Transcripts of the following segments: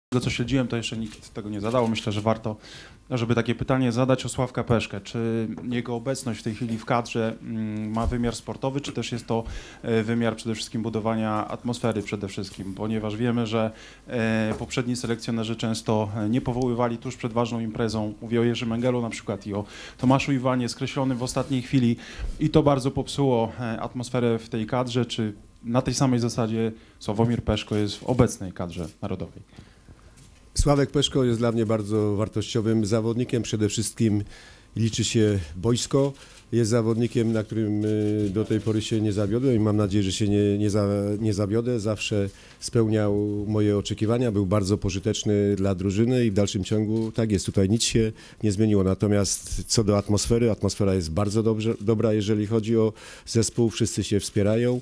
Tego co śledziłem, to jeszcze nikt tego nie zadał. Myślę, że warto, żeby takie pytanie zadać o Sławka Peszkę. Czy jego obecność w tej chwili w kadrze ma wymiar sportowy, czy też jest to wymiar przede wszystkim budowania atmosfery przede wszystkim? Ponieważ wiemy, że poprzedni selekcjonerzy często nie powoływali tuż przed ważną imprezą. Mówię o Jerzym Engelu na przykład i o Tomaszu Iwanie skreślonym w ostatniej chwili i to bardzo popsuło atmosferę w tej kadrze. Czy na tej samej zasadzie Sławomir Peszko jest w obecnej kadrze narodowej? Sławek Peszko jest dla mnie bardzo wartościowym zawodnikiem. Przede wszystkim liczy się boisko. Jest zawodnikiem, na którym do tej pory się nie zawiodłem i mam nadzieję, że się nie zawiodę. Zawsze spełniał moje oczekiwania, był bardzo pożyteczny dla drużyny i w dalszym ciągu tak jest. Tutaj nic się nie zmieniło. Natomiast co do atmosfery, atmosfera jest bardzo dobra, jeżeli chodzi o zespół. Wszyscy się wspierają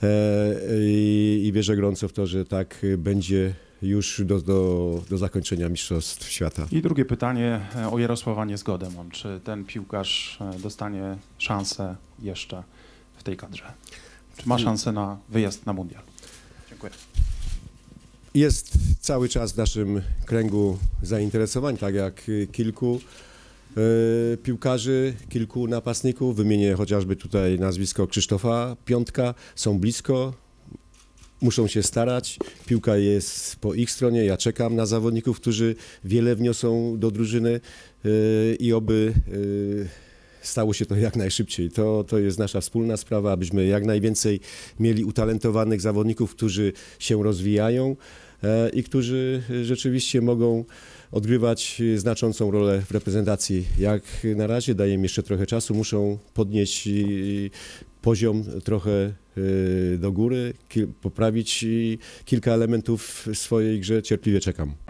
i wierzę gorąco w to, że tak będzie już do zakończenia Mistrzostw Świata. I drugie pytanie o Jarosława Niezgodę. Czy ten piłkarz dostanie szansę jeszcze w tej kadrze? Czy ma szansę na wyjazd na mundial? Dziękuję. Jest cały czas w naszym kręgu zainteresowań, tak jak kilku piłkarzy, kilku napastników. Wymienię chociażby tutaj nazwisko Krzysztofa Piątka. Są blisko. Muszą się starać, piłka jest po ich stronie, ja czekam na zawodników, którzy wiele wniosą do drużyny i oby stało się to jak najszybciej. To jest nasza wspólna sprawa, abyśmy jak najwięcej mieli utalentowanych zawodników, którzy się rozwijają i którzy rzeczywiście mogą odgrywać znaczącą rolę w reprezentacji. Jak na razie daje im jeszcze trochę czasu, muszą podnieść poziom trochę do góry, poprawić kilka elementów w swojej grze. Cierpliwie czekam.